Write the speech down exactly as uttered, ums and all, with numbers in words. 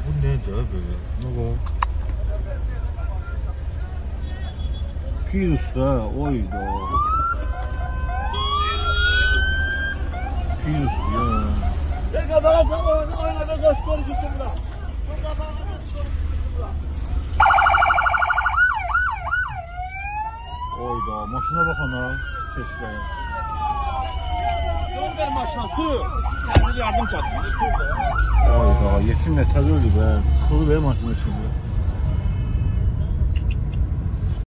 Bu nedir böyle? Ne bu? Pirus da oydu. Pirus ya. Peki bana da oynadı da skor gitsin bırak. Burada bana da skor gitsin bırak. Oyda maşına bakın ha. Keşkaya. Yol ver maşına su. Kendi yardım çatsın. Şurada. Oyda yetim ne tadı öldü be. Sıkıldı be maşının içinde.